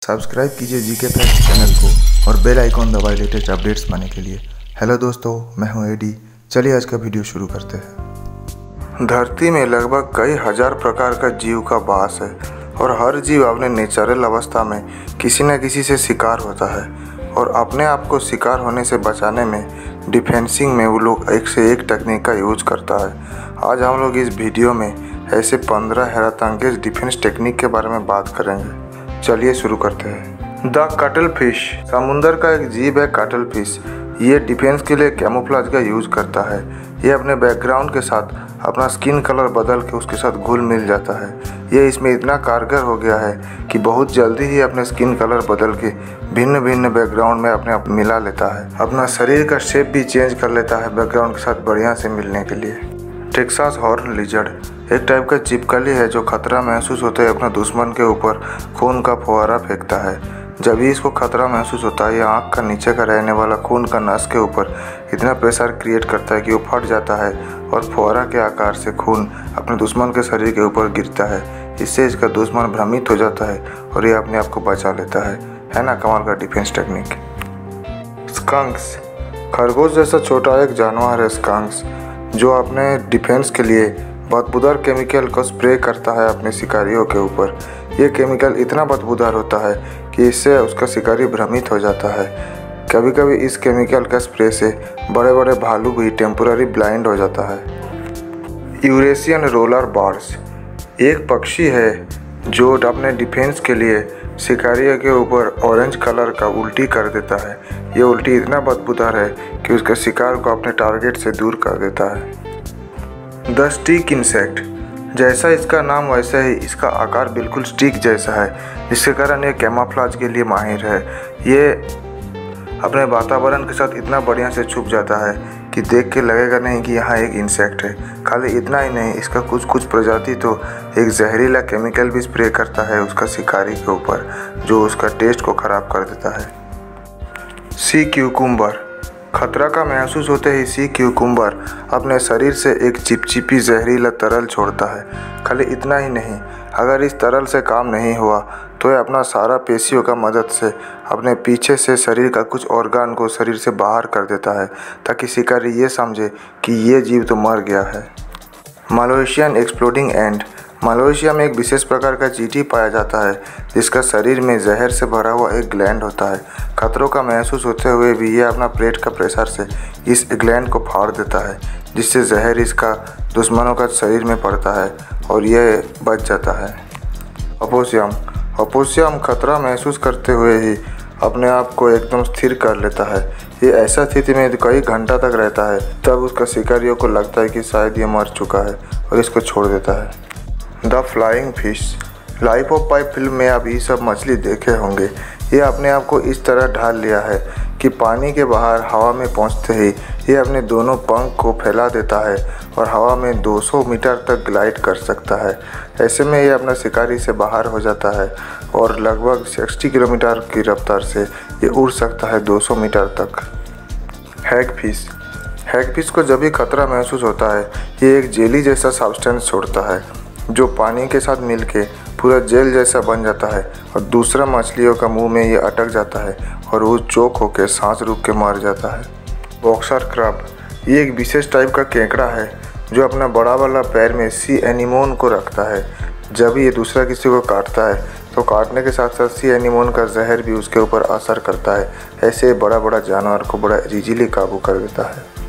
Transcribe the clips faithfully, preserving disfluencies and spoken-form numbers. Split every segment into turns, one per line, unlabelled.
Subscribe कीजिए GK fact channel को और बेल आइकॉन दबाए लेटेस्ट अपडेट्स पाने के लिए। हेलो दोस्तों, मैं हूं एडी। चलिए आज का वीडियो शुरू करते हैं। धरती में लगभग कई हजार प्रकार का जीव का वास है और हर जीव अपने नेचुरल अवस्था में किसी न किसी से शिकार होता है और अपने आप को शिकार होने से बचाने में डिफेंसिंग में वो लोग एक से एक टेक्निक का यूज करता है। आज हम लोग इस वीडियो में ऐसे पंद्रह हैरतअंगेज डिफेंस टेक्निक के बारे में बात करेंगे। चलिए शुरू करते हैं। द कटल फिश समुंदर का एक जीव है। कटल फिश ये डिफेंस के लिए कैमोफ्लेज का यूज करता है। ये अपने बैकग्राउंड के साथ अपना स्किन कलर बदल के उसके साथ घुल मिल जाता है। ये इसमें इतना कारगर हो गया है कि बहुत जल्दी ही अपने स्किन कलर बदल के भिन्न भिन्न बैकग्राउंड में अपने आप मिला लेता है। अपना शरीर का शेप भी चेंज कर लेता है बैकग्राउंड के साथ बढ़िया से मिलने के लिए। टेक्सास हॉर्न लिजर्ड एक टाइप का छिपकली है जो खतरा महसूस होते ही अपना दुश्मन के ऊपर खून का फुहारा फेंकता है। जब भी इसको खतरा महसूस होता है, यह आँख का नीचे का रहने वाला खून का नस के ऊपर इतना प्रेशर क्रिएट करता है कि वो फट जाता है और फुहारा के आकार से खून अपने दुश्मन के शरीर के ऊपर गिरता है। इससे इसका दुश्मन भ्रमित हो जाता है और ये अपने आप को बचा लेता है। है ना कमाल का डिफेंस टेक्निक। स्कंक्स खरगोश जैसा छोटा एक जानवर है स्कंक्स, जो अपने डिफेंस के लिए बदबूदार केमिकल को स्प्रे करता है अपने शिकारियों के ऊपर। ये केमिकल इतना बदबूदार होता है कि इससे उसका शिकारी भ्रमित हो जाता है। कभी कभी इस केमिकल का स्प्रे से बड़े बड़े भालू भी टेम्पोररी ब्लाइंड हो जाता है। यूरेशियन रोलर बार्स एक पक्षी है जो अपने डिफेंस के लिए शिकारियों के ऊपर ऑरेंज कलर का उल्टी कर देता है। ये उल्टी इतना बदबूदार है कि उसके शिकार को अपने टारगेट से दूर कर देता है। द स्टिक इंसेक्ट जैसा इसका नाम वैसे ही इसका आकार बिल्कुल स्टिक जैसा है, जिसके कारण ये कैमोफ्लेज के लिए माहिर है। ये अपने वातावरण के साथ इतना बढ़िया से छुप जाता है कि देख के लगेगा नहीं कि यहाँ एक इंसेक्ट है। खाली इतना ही नहीं, इसका कुछ कुछ प्रजाति तो एक जहरीला केमिकल भी स्प्रे करता है उसका शिकारी के ऊपर, जो उसका टेस्ट को ख़राब कर देता है। सी क्यूकुम्बर खतरा का महसूस होते ही सी क्यूकुम्बर अपने शरीर से एक चिपचिपी जहरीला तरल छोड़ता है। खाली इतना ही नहीं, अगर इस तरल से काम नहीं हुआ तो यह अपना सारा पेशियों का मदद से अपने पीछे से शरीर का कुछ ऑर्गन को शरीर से बाहर कर देता है, ताकि शिकारी ये समझे कि ये जीव तो मर गया है। मलेशियन एक्सप्लोडिंग एंट मलेशिया में एक विशेष प्रकार का चींटी पाया जाता है जिसका शरीर में जहर से भरा हुआ एक ग्लैंड होता है। खतरों का महसूस होते हुए भी यह अपना पेट का प्रेशर से इस ग्लैंड को फाड़ देता है, जिससे जहर इसका दुश्मनों का शरीर में पड़ता है और यह बच जाता है। अपोसियम अपोसियम खतरा महसूस करते हुए ही अपने आप को एकदम स्थिर कर लेता है। ये ऐसा स्थिति में कई घंटा तक रहता है, तब उसका शिकारियों को लगता है कि शायद ये मर चुका है और इसको छोड़ देता है। The flying fish life of pi film में आप ये सब मछली देखे होंगे। ये अपने आप को इस तरह ढाल लिया है कि पानी के बाहर हवा में पहुंचते ही ये अपने दोनों पंख को फैला देता है और हवा में दो सौ मीटर तक ग्लाइड कर सकता है। ऐसे में ये अपना शिकारी से बाहर हो जाता है और लगभग साठ किलोमीटर की रफ्तार से ये उड़ सकता है दो सौ मीटर तक। हैगफिश हैगफिश को जब भी खतरा महसूस होता है, ये एक जेली जैसा सब्सटेंस छोड़ता है जो पानी के साथ मिलके पूरा जेल जैसा बन जाता है और दूसरा मछलियों का मुंह में ये अटक जाता है और वो चोक होकर सांस रुक के मर जाता है। बॉक्सर क्रब ये एक विशेष टाइप का केकड़ा है जो अपना बड़ा वाला पैर में सी एनीमोन को रखता है। जब ये दूसरा किसी को काटता है तो काटने के साथ साथ सी एनीमोन का जहर भी उसके ऊपर असर करता है। ऐसे बड़ा बड़ा जानवर को बड़ा इजीली काबू कर देता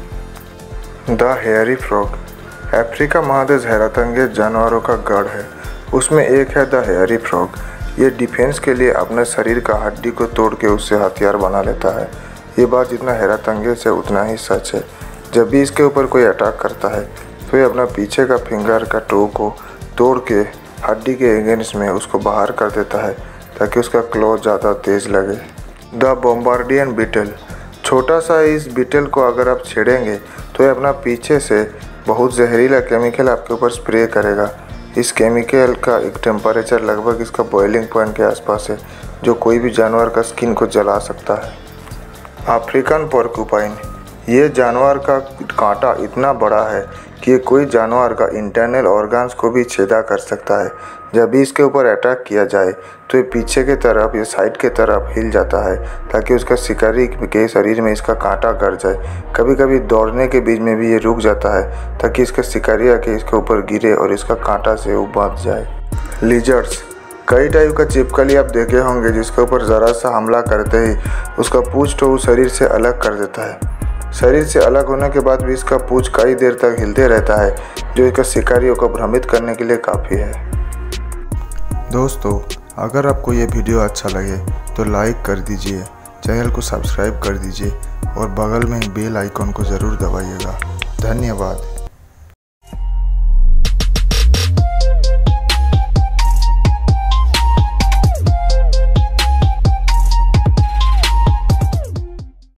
है। द हेयरी फ्रॉग अफ्रीका महादेश हैरतअंगेज जानवरों का गढ़ है। उसमें एक है द हेयरी फ्रॉग। ये डिफेंस के लिए अपने शरीर का हड्डी को तोड़ के उससे हथियार बना लेता है। ये बात जितना हैरतअंगेज है उतना ही सच है। जब भी इसके ऊपर कोई अटैक करता है तो ये अपना पीछे का फिंगर का टो को तोड़ के हड्डी के अगेंस्ट में उसको बाहर कर देता है ताकि उसका क्लॉ ज़्यादा तेज़ लगे। द बॉम्बार्डियन बीटल छोटा सा इस बीटल को अगर आप छेड़ेंगे तो ये अपना पीछे से बहुत जहरीला केमिकल आपके ऊपर स्प्रे करेगा। इस केमिकल का एक टेम्परेचर लगभग इसका बॉइलिंग पॉइंट के आसपास है, जो कोई भी जानवर का स्किन को जला सकता है। अफ्रीकन पोर्क्यूपाइन ये जानवर का कांटा इतना बड़ा है कि ये कोई जानवर का इंटरनल ऑर्गन्स को भी छेदा कर सकता है, जब भी इसके ऊपर अटैक किया जाए तो ये पीछे के तरफ या साइड के तरफ हिल जाता है ताकि उसका शिकारी के शरीर में इसका कांटा गड़ जाए। कभी कभी दौड़ने के बीच में भी ये रुक जाता है ताकि इसका शिकारी आके इसके ऊपर गिरे और इसका कांटा से वो बच जाए। लिजर्ड्स, कई टाइप का छिपकली आप देखे होंगे जिसके ऊपर ज़रा सा हमला करते ही उसका पूंछ तो उस शरीर से अलग कर देता है। शरीर से अलग होने के बाद भी इसका पूंछ कई देर तक हिलते रहता है, जो इसका शिकारियों को भ्रमित करने के लिए काफ़ी है। दोस्तों, अगर आपको ये वीडियो अच्छा लगे तो लाइक कर दीजिए, चैनल को सब्सक्राइब कर दीजिए और बगल में बेल आइकॉन को ज़रूर दबाइएगा। धन्यवाद।